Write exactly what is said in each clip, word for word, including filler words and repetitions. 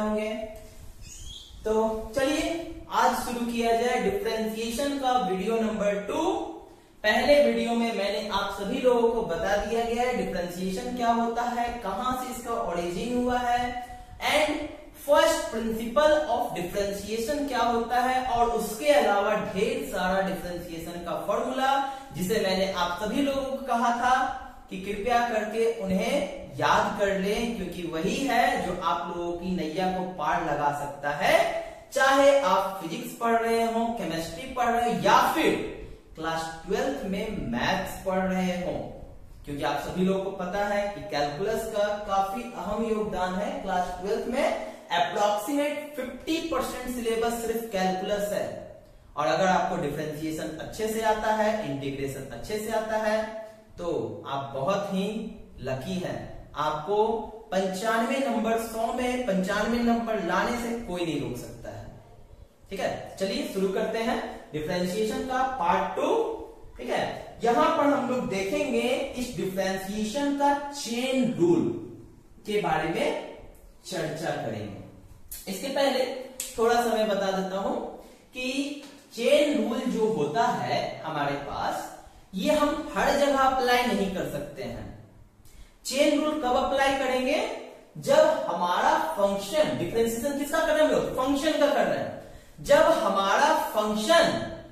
होंगे। तो चलिए आज शुरू किया जाए डिफरेंशिएशन का वीडियो नंबर टू। पहले वीडियो में मैंने आप सभी लोगों को बता दिया गया है डिफरेंशिएशन क्या होता है, कहां से इसका ओरिजिन हुआ है and first principle of differentiation क्या होता है, और उसके अलावा ढेर सारा डिफरेंशिएशन का फॉर्मूला जिसे मैंने आप सभी लोगों को कहा था कि कृपया करके उन्हें याद कर लें, क्योंकि वही है जो आप लोगों की नैया को पार लगा सकता है, चाहे आप फिजिक्स पढ़ रहे हो, केमिस्ट्री पढ़ रहे हो या फिर क्लास ट्वेल्थ में मैथ्स पढ़ रहे हो, क्योंकि आप सभी लोगों को पता है कि कैलकुलस का काफी अहम योगदान है। क्लास ट्वेल्थ में अप्रोक्सीमेट फिफ्टी परसेंट सिलेबस सिर्फ कैलकुलस है, और अगर आपको डिफरेंशिएशन अच्छे से आता है, इंटीग्रेशन अच्छे से आता है, तो आप बहुत ही लकी हैं। आपको पंचानवे नंबर सौ में पंचानवे नंबर लाने से कोई नहीं रोक सकता है। ठीक है, चलिए शुरू करते हैं डिफरेंशिएशन का पार्ट टू। ठीक है, यहां पर हम लोग देखेंगे इस डिफरेंशिएशन का चेन रूल के बारे में चर्चा करेंगे। इसके पहले थोड़ा सा मैं बता देता हूं कि चेन रूल जो होता है हमारे पास, ये हम हर जगह अप्लाई नहीं कर सकते हैं। चेन रूल कब अप्लाई करेंगे? जब हमारा फंक्शन, डिफरेंशिएशन किसका कर रहे हैं हम लोग? फंक्शन का कर रहे हैं। जब हमारा फंक्शन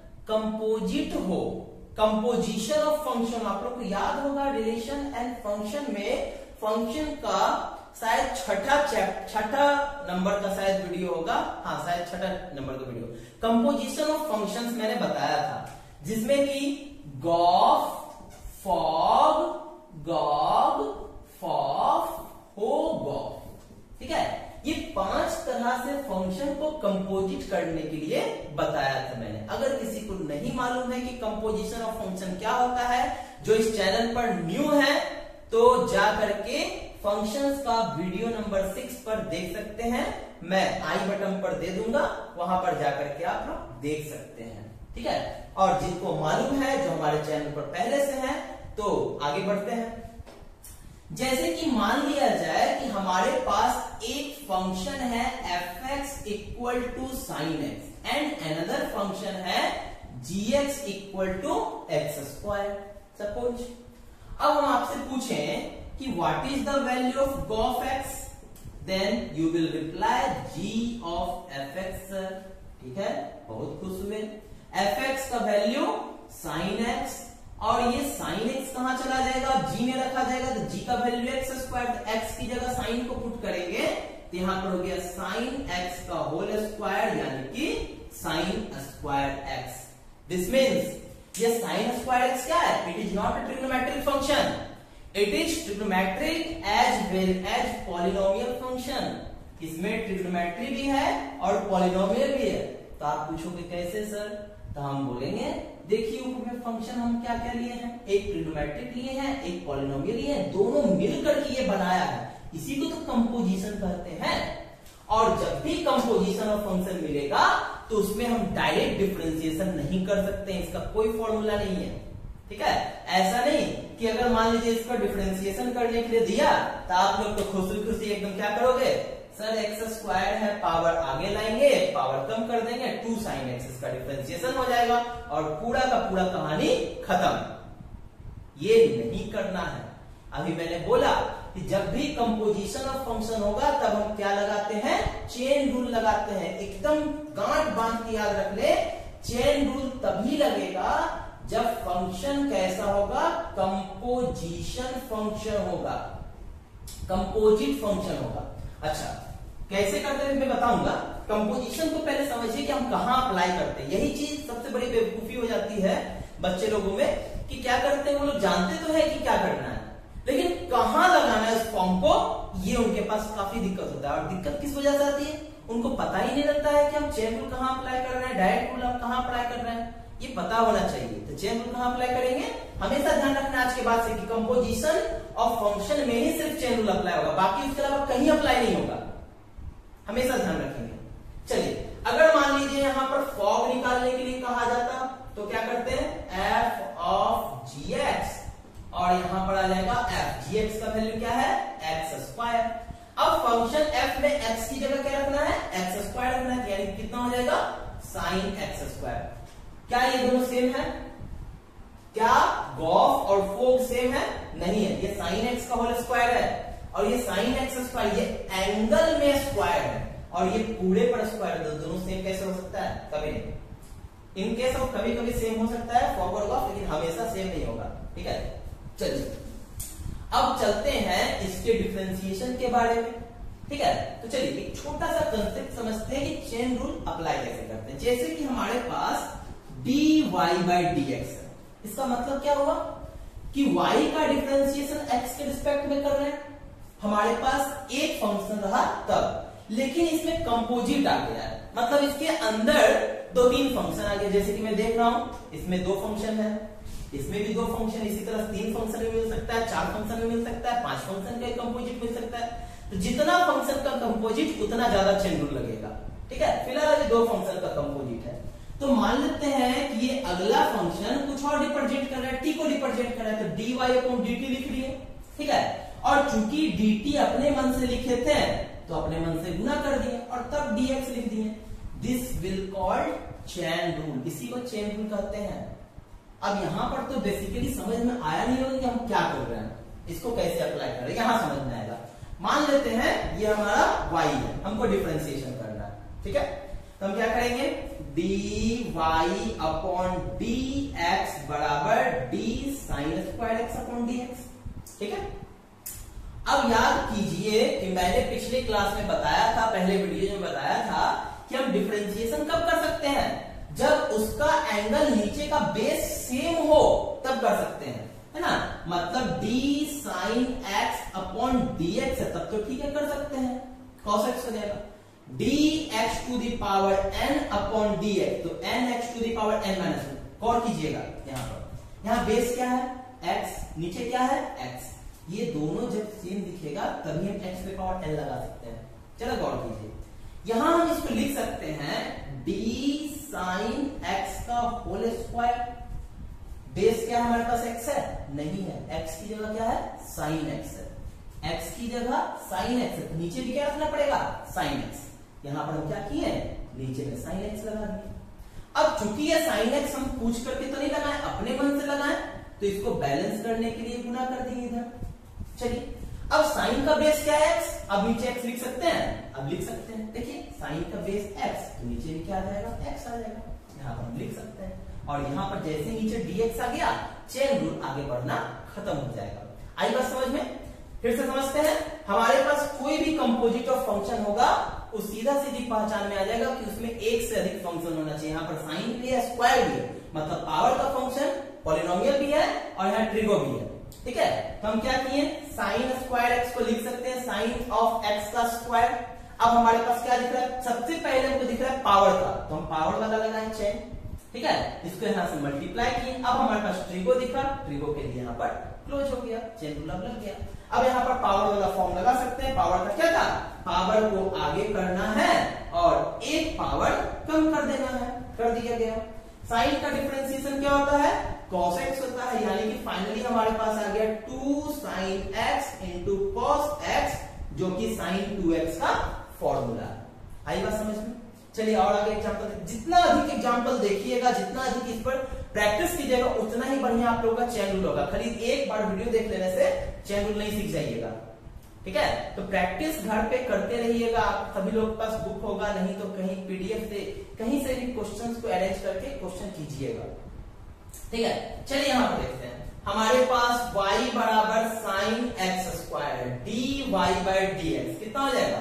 कंपोजिट हो, कंपोजिशन ऑफ फंक्शन, आप लोग को याद होगा रिलेशन एंड फंक्शन में फंक्शन का शायद छठा चैप्टर छठा नंबर का शायद वीडियो होगा, हाँ शायद छठा नंबर का वीडियो, कंपोजिशन ऑफ फंक्शंस मैंने बताया था, जिसमें कि गॉफ, फॉग, गॉग, फॉफ, हो, गॉफ। ठीक है, ये पांच तरह से फंक्शन को कंपोजिट करने के लिए बताया था मैंने। अगर किसी को नहीं मालूम है कि कंपोजिशन ऑफ फंक्शन क्या होता है, जो इस चैनल पर न्यू है, तो जा करके फंक्शंस का वीडियो नंबर सिक्स पर देख सकते हैं। मैं आई बटन पर दे दूंगा, वहां पर जाकर के आप लोग देख सकते हैं। ठीक है, और जिनको मालूम है, जो हमारे चैनल पर पहले से है, तो आगे बढ़ते हैं। जैसे कि मान लिया जाए कि हमारे पास एक फंक्शन है F X equal to sine X and another function है G X equal to X square. Suppose अब हम आपसे पूछें कि what is the value of gof X, then you will reply G of F X. ठीक है, बहुत खुश हुए। एफ एक्स का वैल्यू साइन एक्स, और ये साइन एक्स कहां चला जाएगा? जी में रखा जाएगा, तो जी का वैल्यू एक्स स्क्वायर, एक्स की जगह साइन को पुट करेंगे तो यहां पर हो गया साइन एक्स का होल स्क्वायर, यानी कि sine square X. This means ये साइन स्क्वायर एक्स क्या है? It is not a trigonometric function, it is trigonometric as well as polynomial function. इसमें ट्रिग्नोमेट्री भी है और पॉलिनोमियल भी है। तो आप पूछोगे कैसे सर? तो हम बोलेंगे देखिए ऊपर में फंक्शन हम क्या क्या लिए हैं, एक ट्रिग्नोमेट्रिक लिए हैं, एक पॉलिनोमियल लिए हैं, दोनों मिलकर के ये बनाया है, इसी को तो कंपोजिशन कहते हैं। और जब भी कंपोजिशन ऑफ फंक्शन मिलेगा तो उसमें हम डायरेक्ट डिफरेंशिएशन नहीं कर सकते, इसका कोई फॉर्मूला नहीं है। ठीक है, ऐसा नहीं कि अगर मान लीजिए इसका डिफरेंशिएशन करने के लिए दिया तो आप लोग तो खुशी खुशी एकदम क्या करोगे, सर एक्स स्क्वायर है, पावर आगे लाएंगे, पावर कम कर देंगे, टू साइन एक्स, इसका डिफरेंशिएशन हो जाएगा और पूरा का पूरा कहानी खत्म। ये नहीं करना है। अभी मैंने बोला कि जब भी कंपोजिशन ऑफ फंक्शन होगा तब हम क्या लगाते हैं? चेन रूल लगाते हैं। एकदम गांठ बांध के याद रख ले, चेन रूल तभी लगेगा जब फंक्शन कैसा होगा? कंपोजिशन फंक्शन होगा, कंपोजिट फंक्शन होगा। अच्छा, कैसे करते हैं मैं बताऊंगा। कंपोजिशन को पहले समझिए कि हम कहां अप्लाई करते हैं। यही चीज सबसे बड़ी बेवकूफी हो जाती है बच्चे लोगों में कि क्या करते हैं, वो लोग जानते तो है कि क्या करना है, लेकिन कहां लगाना है उस फॉर्म को, ये उनके पास काफी दिक्कत होता है। और दिक्कत किस वजह से आती है? उनको पता ही नहीं लगता है कि हम चेन रूल कहां अप्लाई कर रहे हैं, डायरेक्ट रूल हम कहां अप्लाई कर रहे हैं, ये पता होना चाहिए। तो चेन रूल कहां अप्लाई करेंगे? हमेशा ध्यान रखना आज के बाद से कि कंपोजिशन ऑफ फंक्शन में ही सिर्फ चेन रूल अप्लाई होगा, बाकी उसके अलावा कहीं अप्लाई नहीं होगा, हमेशा ध्यान रखेंगे। चलिए, अगर मान लीजिए यहां पर फॉग निकालने के लिए कहा जाता तो क्या करते हैं? एफ ऑफ जी एक्स, और यहां पर आ जाएगा एफ, जी एक्स का वैल्यू क्या है? X square. अब फंक्शन एफ में एक्स की जगह क्या रखना साइन एक्स स्क्वायर। क्या ये दोनों सेम है? क्या गॉस और फोग सेम है? नहीं है। ये साइन एक्स का होल स्क्वायर है और ये साइन एक्स स्क्वायर, ये एंगल में स्क्वायर है और ये पूरे पर स्क्वायर है। दोनों सेम कैसे हो सकता है? कभी नहीं। इन केस ऑफ कभी कभी सेम हो सकता है फॉरवर्ड गॉस, लेकिन हमेशा सेम नहीं होगा। ठीक है, चलिए अब चलते हैं इसके डिफरेंशिएशन के बारे में। ठीक है, तो चलिए एक छोटा सा कंसेप्ट समझते हैं कि चेन रूल अप्लाई कैसे करते हैं। जैसे कि हमारे पास d y by d x है, इसका मतलब क्या हुआ कि y का डिफरेंशिएशन x के रिस्पेक्ट में कर रहे हैं। हमारे पास एक फंक्शन रहा तब, लेकिन इसमें कंपोजिट आ गया है, मतलब इसके अंदर दो तीन फंक्शन आ गए। जैसे कि मैं देख रहा हूं इसमें दो फंक्शन है, इसमें भी दो फंक्शन, इसी तरह तीन फंक्शन भी मिल सकता है, चार फंक्शन भी मिल सकता है, पांच फंक्शन का कंपोजिट मिल सकता है। तो जितना फंक्शन का कंपोजिट उतना ज्यादा चेन रूल लगेगा। ठीक है, फिलहाल ये दो फंक्शन का कंपोजिट है। तो मान लेते हैं कि ये अगला फंक्शन कुछ और रिप्रेजेंट कर रहा है, टी को रिप्रेजेंट कर रहा है, तो d y upon d t लिख लिए। ठीक है, और चूंकि डी टी अपने मन से लिखे थे तो अपने मन से गुना कर दिए और तब dx लिख दिए। This will called chain rule, इसी को चेन रूल कहते हैं। अब यहां पर तो बेसिकली समझ में आया नहीं होगा कि हम क्या कर रहे हैं, इसको कैसे अप्लाई कर रहे हैं, यहां समझ में आएगा। मान लेते हैं ये हमारा y है, हमको डिफरेंशिएशन करना है। ठीक है, तो हम क्या करेंगे, d y upon d x बराबर d sine square x upon d x. ठीक है, अब याद कीजिए कि मैंने पिछले क्लास में बताया था, पहले वीडियो में बताया था कि हम डिफरेंशिएशन कब कर सकते हैं, जब उसका एंगल नीचे का बेस सेम हो तब कर सकते हैं, है ना। मतलब d sine x upon d x है तब तो ठीक है कर सकते हैं, cos x हो जाएगा dx to the power n upon dx, तो nx to the power n minus one. गौर कीजिएगा यहाँ पर, यहाँ बेस क्या है x, नीचे क्या है x, ये दोनों जब सेम दिखेगा तभी हम x to the power n लगा सकते हैं। चलो गौर कीजिए, यहां हम इसको लिख सकते हैं d साइन x का होल स्क्वायर। बेस क्या हमारे पास x है? नहीं है, x की जगह क्या है? साइन x है, x की जगह साइन x है, तो नीचे भी क्या रखना पड़ेगा? Sine x। यहां पर हम क्या किए, नीचे में साइन x लगा दिए। अब चूंकि ये साइन x हम पूछ करके तो नहीं लगाए, अपने मन से लगाए, तो इसको बैलेंस करने के लिए गुना कर दिए इधर। चलिए, अब साइन का बेस क्या है? x, अब नीचे x लिख सकते हैं, अब लिख सकते हैं। देखिए साइन का बेस x, तो नीचे भी क्या आ जाएगा? x आ जाएगा, यहाँ पर हम लिख सकते हैं। और यहाँ पर जैसे नीचे dx आ गया, चेन रूल आगे बढ़ना खत्म हो जाएगा। आई बात समझ में? फिर से समझते हैं, हमारे पास कोई भी कंपोजिट ऑफ फंक्शन होगा, उस सीधा सीधी पहचान में आ जाएगा कि उसमें एक से अधिक फंक्शन होना चाहिए। यहाँ पर साइन भी है, स्क्वायर भी है, मतलब पावर का फंक्शन, पॉलिनोमियल भी है और यहाँ ट्रिगो भी है। ठीक है, तो हम क्या किए, साइन स्क्वायर एक्स को लिख सकते हैं साइन ऑफ एक्स का स्क्वायर। अब हमारे पास क्या दिख रहा है, सबसे पहले हमको दिख रहा है पावर का, तो हम पावर वाला लगाए चेन। ठीक है, इसको यहां से मल्टीप्लाई किए, अब हमारे पास ट्रिगो दिखा, ट्रिगो के लिए यहाँ पर क्लोज हो गया, चेन रूल लग गया। अब यहाँ पर पावर वाला फॉर्म लगा सकते हैं। पावर का क्या था, पावर को आगे करना है और एक पावर कम कर देना है, कर दिया गया। साइन का डिफरेंशिएशन क्या होता है, cos x होता है, यानी कि फाइनली हमारे पास आ गया two sine x into cos x, जो कि साइन टू एक्स का फॉर्मूला। आई बात समझ में? चलिए और आगे एग्जांपल, जितना अधिक एग्जांपल देखिएगा, जितना अधिक इस पर प्रैक्टिस कीजिएगा, उतना ही बढ़िया आप लोगों का चेन रूल होगा। खाली एक बार वीडियो देख लेने से चेन रूल नहीं सीख जाइएगा। ठीक है, तो प्रैक्टिस घर पे करते रहिएगा। आप सभी लोग के पास बुक होगा, नहीं तो कहीं पीडीएफ से कहीं से भी क्वेश्चंस को अरेंज करके क्वेश्चन कीजिएगा। ठीक है, चलिए यहाँ पर देखते हैं, हमारे पास y बराबर साइन एक्स स्क्वायर है, d y by d x कितना हो जाएगा,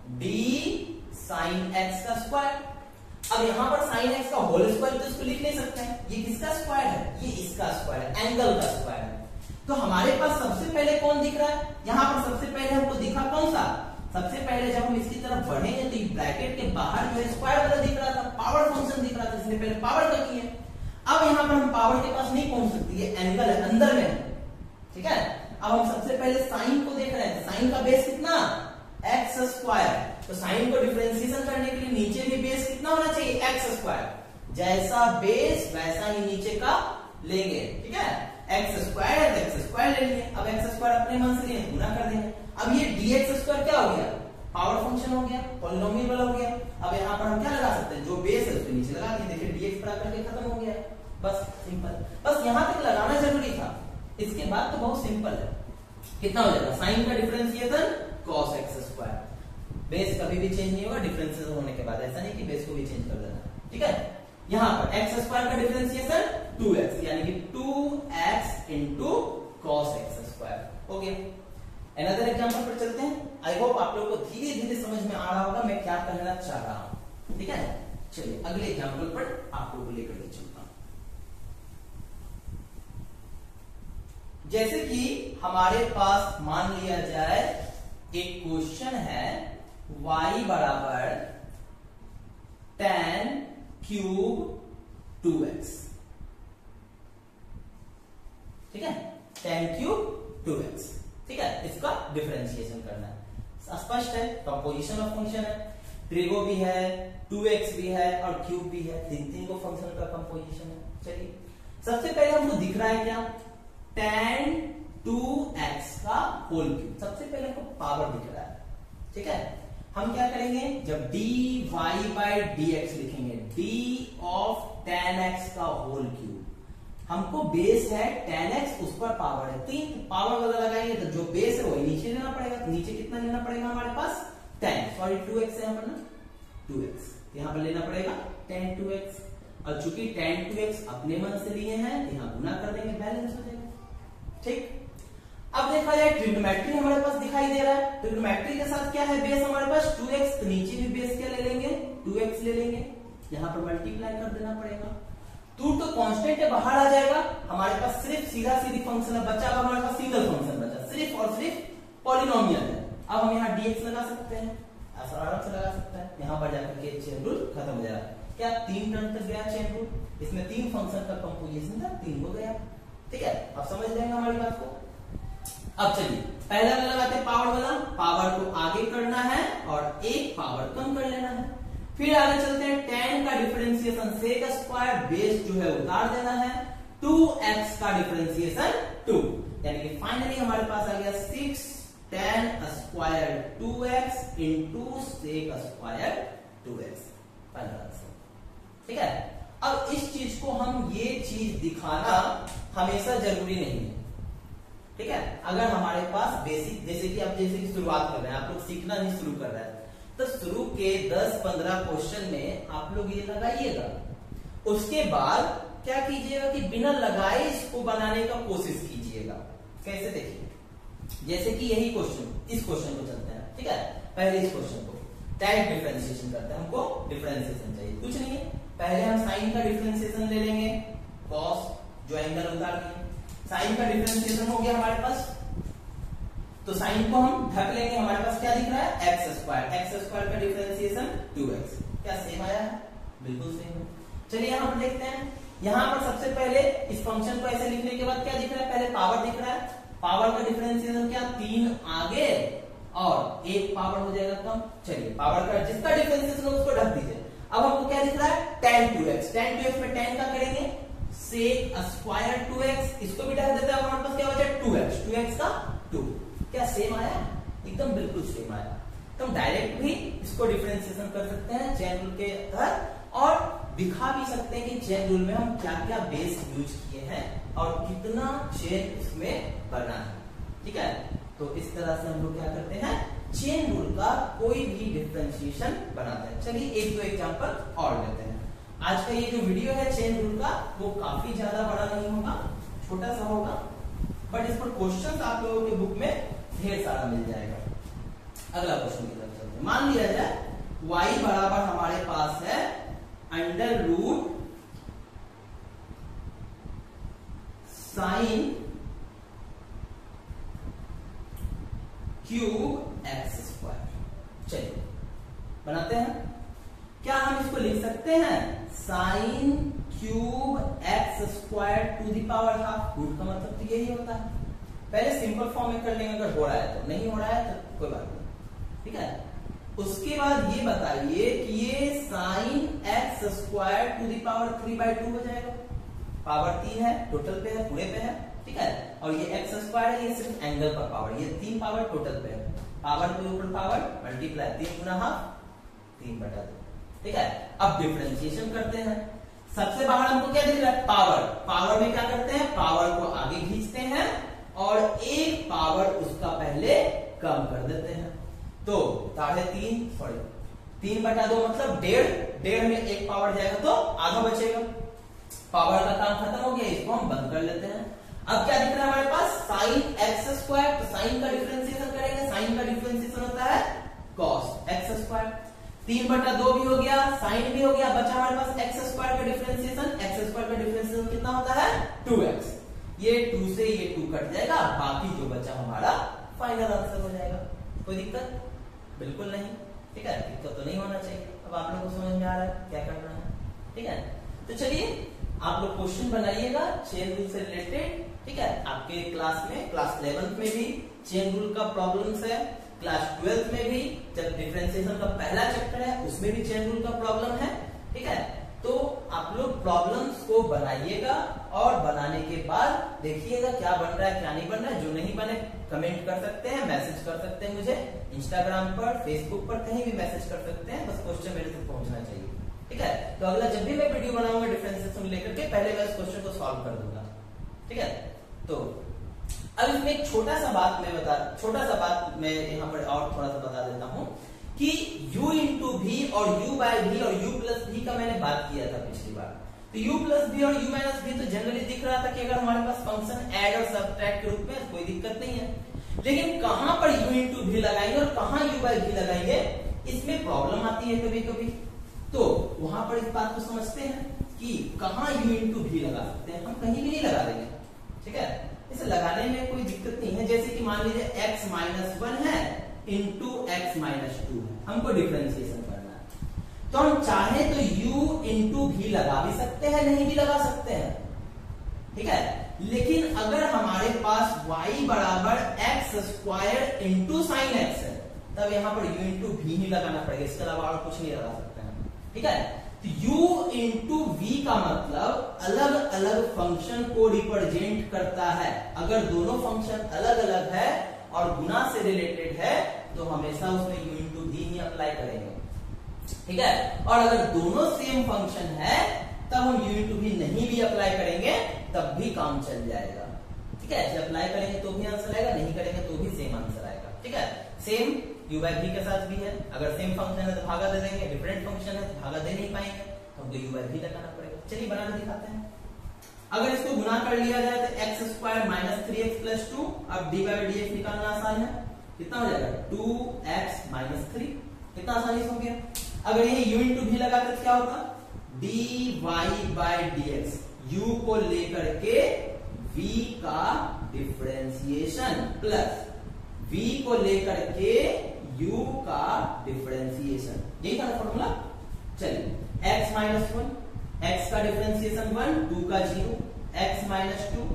d साइन एक्स का स्क्वायर। अब यहाँ पर साइन एक्स का होल स्क्वायर तो इसको लिख नहीं सकते हैं, ये किसका स्क्वायर है, ये इसका स्क्वायर है, एंगल का स्क्वायर है। तो हमारे पास सबसे पहले कौन दिख रहा है, यहाँ पर सबसे पहले हमको दिखा कौन सा, सबसे पहले जब हम इसकी तरफ बढ़ेंगे तो ब्रैकेट के बाहर जो है स्क्वायर वाला दिख रहा था, पावर फंक्शन दिख रहा था, इसलिए पहले पावर का किए। अब यहाँ पर हम पावर के पास नहीं पहुंच सकते, ये एंगल है, अंदर में। ठीक है, अब हम सबसे पहले साइन को देख रहे हैं, साइन का बेस कितना, एक्स स्क्वायर। तो साइन को डिफरेंशिएशन करने के लिए नीचे भी बेस कितना होना चाहिए, एक्स स्क्वायर। जैसा बेस वैसा ही नीचे का लेंगे। ठीक है, एक्स स्क्वायर है तो एक्स स्क्वायर ले लिए, अब एक्स स्क्वायर अपने मन से लिए गुना कर देंगे। अब ये dx स्क्वायर क्या हो गया, पावर फंक्शन हो गया, पॉलिनोमियल वाला हो गया। अब यहाँ पर हम क्या लगा सकते हैं, जो बेस है उसको नीचे लगा बस सिंपल, बस यहां तक लगाना जरूरी था, इसके बाद तो बहुत सिंपल है। कितना हो जाएगा साइन का differentiation cos x square, base कभी भी चेंज नहीं होगा डिफरेंशिएशन होने के बाद, ऐसा नहीं कि बेस को भी चेंज कर देना, ठीक है। यहां पर x स्क्वायर का डिफरेंशिएशन टू एक्स यानी कि two x into cos x square हो गया। अनदर एग्जांपल पर चलते हैं। आई होप आप लोगों को धीरे धीरे समझ में आ रहा होगा मैं क्या कहना चाह रहा हूं, ठीक है। चलिए अगले एग्जांपल पर आप लोगों को लेकर के चलता हूं। जैसे कि हमारे पास मान लिया जाए एक क्वेश्चन है y बराबर टेन क्यूब टू एक्स, ठीक है, टेन क्यूब टू एक्स, ठीक है। इसका डिफरेंशिएशन करना है, स्पष्ट है, कंपोजिशन ऑफ फंक्शन है, ट्रिगो भी है, टू एक्स भी है और क्यूब भी है, तीन तीन को फंक्शन का कंपोजिशन है। चलिए सबसे पहले हमको दिख रहा है क्या, टेन टू एक्स का होल क्यूब, सबसे पहले हमको पावर दिख रहा है, ठीक है। हम क्या करेंगे, जब d y by d x लिखेंगे, डी ऑफ टेन एक्स का होल क्यूब, हमको बेस है टेन एक्स, उस पर पावर है, तीन पावर वाला लगाएंगे तो जो बेस है वही नीचे लेना पड़ेगा, तो नीचे कितना लेना पड़ेगा हमारे पास टेन, सॉरी टू एक्स है यहाँ पर ना, टू एक्स यहाँ पर लेना पड़ेगा टेन टू एक्स, और चूंकि टेन टू एक्स अपने मन से लिए हैं यहाँ गुना कर देंगे, बैलेंस हो जाएगा, ठीक। अब देखा जाए ट्रिग्नोमेट्री हमारे पास दिखाई दे रहा है, ट्रिग्नोमेट्री के साथ क्या है बेस हमारे पास टू एक्स, तो नीचे भी बेस क्या ले लेंगे टू एक्स ले लेंगे, यहाँ पर मल्टीप्लाई कर देना पड़ेगा, टू तो कांस्टेंट है बाहर आ जाएगा, हमारे पास सिर्फ सीधा सीधी फंक्शन है बचा, हमारे पास सिंगल फंक्शन बचा, सिर्फ और सिर्फ पॉलिनोमियल है। अब हम यहाँ dx लगा सकते हैं, आराम से लगा सकते हैं, यहाँ पर जाकर के चेन रूल खत्म हो जाएगा, क्या तीन टर्म तक गया चेन रूल, इसमें तीन फंक्शन का कंपोजिशन था, तीन हो गया, ठीक है। अब समझ लेंगे हमारी बात को। अब चलिए पहला वाला लगाते हैं पावर वाला, पावर को आगे करना है और एक पावर कम कर लेना है, फिर आगे चलते हैं, टेन का डिफरेंशिएशन सेक स्क्वायर, बेस जो है उतार देना है, टू एक्स का डिफरेंशिएशन टू, यानी कि फाइनली हमारे पास आ गया six tan square two x into sec square two x, final answer, ठीक है। अब इस चीज को हम ये चीज दिखाना हमेशा जरूरी नहीं है, ठीक है। अगर हमारे पास बेसिक, जैसे कि आप जैसे कि शुरुआत कर रहे हैं, आप लोग सीखना नहीं शुरू कर रहे हैं, तो शुरू के दस पंद्रह क्वेश्चन में आप लोग ये लगाइएगा, उसके बाद क्या कीजिएगा कि बिना लगाए इसको बनाने का कोशिश कीजिएगा। कैसे, देखिए जैसे कि यही क्वेश्चन, इस क्वेश्चन को चलते हैं, ठीक है। पहले इस क्वेश्चन को डायरेक्ट डिफरेंशिएशन करते हैं, हमको डिफरेंशिएशन चाहिए, कुछ नहीं है, पहले हम साइन का डिफरेंशिएशन ले लेंगे, कॉस जो एंगल उतार दिए, साइन का डिफरेंशिएशन हो गया हमारे पास, तो साइन को हम ढक लेंगे, हमारे पास क्या दिख रहा है एक्स स्क्वायर, एक्स स्क्वायर का डिफरेंशिएशन टू एक्स, क्या सेम आया है, बिल्कुल सेम है। चलिए यहाँ पर देखते हैं, यहाँ पर सबसे पहले इस फंक्शन को ऐसे लिखने के बाद क्या दिख रहा है, पहले पावर दिख रहा है, पावर का डिफरेंशिएशन क्या, तीन आगे और एक पावर हो जाएगा कम। चलिए पावर का जिसका डिफरेंशिएशन हो उसको ढक दीजिए। अब हमको क्या दिख रहा है, tan two x, tan two x में टेन का करेंगे सेक स्क्वायर टू एक्स, इसको भी ढक देते हैं, हमारे पास क्या बचा टू एक्स, टू एक्स का टू, क्या सेम आया, एकदम बिल्कुल सेम आया। तो हम डायरेक्ट भी इसको डिफरेंशिएशन कर सकते हैं चेन रूल के तहत, और दिखा भी सकते हैं कि चेन रूल में हम क्या क्या बेस यूज किए हैं और कितना चेन इसमें बना है, ठीक है। तो इस तरह से हम लोग क्या करते हैं, चेन रूल का कोई भी डिफरेंशिएशन बनाते हैं। चलिए एक दो एग्जांपल और लेते हैं। आज का ये जो वीडियो है चेन रूल का, वो काफी ज्यादा बड़ा नहीं होगा, छोटा सा होगा, बट इस पर क्वेश्चन आप लोगों के बुक में ढेर सारा मिल जाएगा। अगला क्वेश्चन की तरफ चलते हैं। मान लिया जाए y बराबर हमारे पास है under root sine cube x square. चलिए बनाते हैं, क्या हम इसको लिख सकते हैं sine cube x square to the power half, root का मतलब तो यही होता है। पहले सिंपल फॉर्म में कर लेंगे, अगर हो रहा है तो, नहीं हो रहा है तो कोई बात नहीं, ठीक है। उसके बाद ये बताइए कि ये sine x square to the power three by two हो जाएगा, पावर तीन है, टोटल पे है, पूरे पे है, ठीक है। और ये एक्स स्क्वायर है, ये सिर्फ एंगल पर पावर, ये तीन पावर टोटल पे है, पावर के ऊपर पावर मल्टीप्लाई, तीन गुना हाफ तीन बटा दो, ठीक है। अब डिफरेंशिएशन करते हैं, सबसे बाहर हमको क्या दिख रहा है, पावर। पावर में क्या करते हैं, पावर को आगे खींचते हैं और एक पावर उसका पहले कम कर देते हैं। तो साढ़े तीन सॉरी तीन बटा दो मतलब डेढ़, डेढ़ में एक पावर जाएगा तो आधा बचेगा। पावर का काम खत्म हो गया, इसको हम बंद कर लेते हैं। अब क्या दिख रहा है हमारे पास, साइन एक्स स्क्वायर। तो साइन का डिफरेंशिएशन करेंगे, साइन का डिफरेंशिएशन होता है कॉस एक्स स्क्वायर। तीन बटा दो भी हो गया, साइन भी हो गया, बचा हमारे पास एक्स स्क्वायर का डिफरेंशिएशन। एक्स स्क्वायर का डिफरेंशिएशन कितना होता है, टू एक्स। ये टू से ये टू कट जाएगा, बाकी जो बचा हमारा फाइनल आंसर हो जाएगा। कोई दिक्कत बिल्कुल नहीं, ठीक है, दिक्कत तो नहीं होना चाहिए। अब आप लोगों को समझ में आ रहा है क्या करना है, ठीक है। तो चलिए आप लोग क्वेश्चन बनाइएगा चेन रूल से रिलेटेड, ठीक है। आपके क्लास में क्लास इलेवेंथ में भी चेन रूल का प्रॉब्लम्स है, क्लास ट्वेल्थ में भी जब डिफरेंशिएशन का पहला चैप्टर है उसमें भी चेन रूल का प्रॉब्लम है, ठीक है। तो आप लोग प्रॉब्लम्स को बनाइएगा और बनाने के बाद देखिएगा क्या बन रहा है क्या नहीं बन रहा है। जो नहीं बने कमेंट कर सकते हैं, मैसेज कर सकते हैं मुझे इंस्टाग्राम पर, फेसबुक पर, कहीं भी मैसेज कर सकते हैं। बस क्वेश्चन मेरे तक पहुंचना चाहिए, ठीक है। तो अगला जब भी मैं वीडियो बनाऊंगा डिफरेंशिएशन लेकर के, पहले मैं इस क्वेश्चन को सॉल्व कर दूंगा, ठीक है। तो अब इसमें एक छोटा सा बात मैं बता छोटा सा बात मैं यहाँ पर और थोड़ा सा बता देता हूँ कि u इंटू भी और u बाय भी और u प्लस भी का मैंने बात किया था पिछली बार। तो u प्लस भी और u माइनस भी तो जनरली दिख रहा था कि अगर हमारे पास फंक्शन ऐड और सब्ट्रैक्ट के रूप में कोई दिक्कत नहीं है, लेकिन कहां पर u इंटू भी लगाएंगे और कहां u बाय भी लगाएंगे, इसमें प्रॉब्लम आती है कभी कभी। तो वहां पर इस बात को समझते हैं कि कहां u इंटू भी लगा सकते हैं, हम कहीं भी नहीं लगा देंगे, ठीक है। इसे लगाने में कोई दिक्कत नहीं है। जैसे कि मान लीजिए x माइनस वन है इंटू एक्स माइनस टू है, हमको डिफरेंशिएशन करना है, तो हम चाहे तो u इंटू भी लगा भी सकते हैं, नहीं भी लगा सकते हैं, ठीक है। लेकिन अगर हमारे पास y बराबर x square into sine x है, तब यहाँ पर u इंटू भी ही लगाना पड़ेगा, इसके अलावा और कुछ नहीं लगा सकते हैं, ठीक है। तो u इंटू वी का मतलब अलग अलग फंक्शन को रिप्रेजेंट करता है। अगर दोनों फंक्शन अलग अलग है और गुना से रिलेटेड है तो हमेशा उसमें u इंटू भी ही अप्लाई करेंगे, ठीक है। और अगर दोनों सेम फंक्शन है तब हम u इंटू भी नहीं भी अप्लाई करेंगे, तब भी काम चल जाएगा, ठीक है। जब अप्लाई करेंगे तो भी आंसर आएगा, नहीं करेंगे तो भी सेम आंसर आएगा, ठीक है। सेम u बाय v के साथ भी है, अगर सेम फंक्शन है तो भागा दे देंगे, डिफरेंट फंक्शन है तो भागा दे नहीं पाएंगे, हमको u बाय v लगाना पड़ेगा। चलिए बना के दिखाते हैं। अगर इसको गुना कर लिया जाए तो x square minus three x plus two, अब डी बाई डी एक्स निकालना आसान है, कितना हो जाएगा टू एक्स माइनस थ्री, कितना आसानी से हो गया। अगर ये u इंटू भी लगाते तो क्या होता, d y by d x, u को लेकर के v का डिफरेंशिएशन प्लस v को लेकर के u का डिफरेंशिएशन, यही था फॉर्मूला। चलिए x माइनस वन, x का डिफरेंशिएशन वन, टू का zero, x minus two,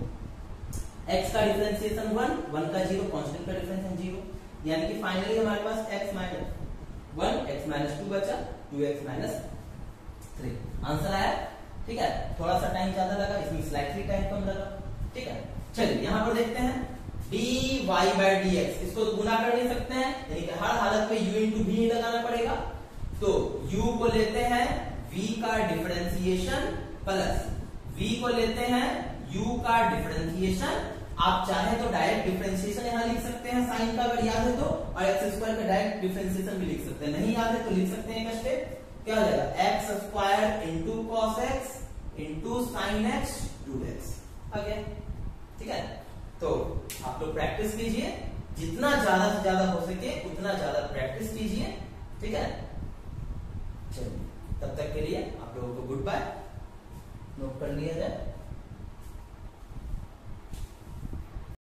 x का डिफरेंशिएशन वन, वन का जीरो, कांस्टेंट का डिफरेंशिएशन जीरो, यानी कि फाइनली हमारे पास x minus one, x minus two बचा, two x minus three, answer आया, ठीक है। थोड़ा सा टाइम ज्यादा लगा, इसमें स्लाइटली टाइम कम लगा, ठीक है। चलिए यहां पर देखते हैं dy बाई डी एक्स, इसको तो गुना कर नहीं सकते हैं, यानी कि हर हालत में u इंटू भी लगाना पड़ेगा। तो u को लेते हैं v का डिफरेंशिएशन प्लस v को लेते हैं u का डिफरेंशिएशन। आप चाहे तो डायरेक्ट डिफरेंशिएशन यहां लिख सकते हैं साइन का, अगर याद है तो, और एक्स स्क्वायर का डायरेक्ट डिफरेंशिएशन भी लिख सकते हैं, नहीं याद है तो लिख सकते हैं एक स्टेप, क्या हो जाएगा x square into cos x into sine x two x आ गया, ठीक है। तो आप लोग प्रैक्टिस कीजिए, जितना ज्यादा से ज्यादा हो सके उतना ज्यादा प्रैक्टिस कीजिए, ठीक है। चलिए तब तक के लिए आप लोगों को गुड बाय, नोट कर लिया जाए।